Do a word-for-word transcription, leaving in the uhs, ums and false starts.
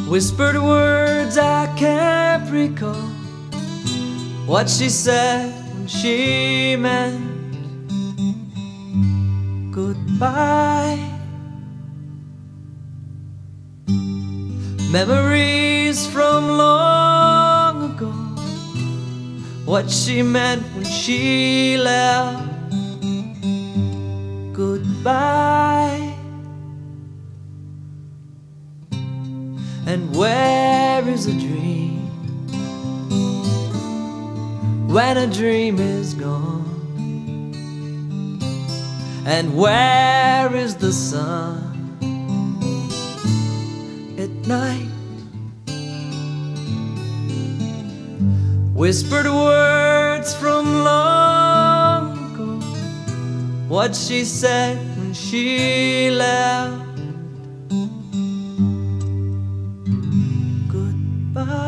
Whispered words I can't recall what she said when she meant goodbye. Memories from long ago, what she meant when she left goodbye. And where is a dream when a dream is gone? And where is the sun at night? Whispered words from long ago, what she said when she left goodbye.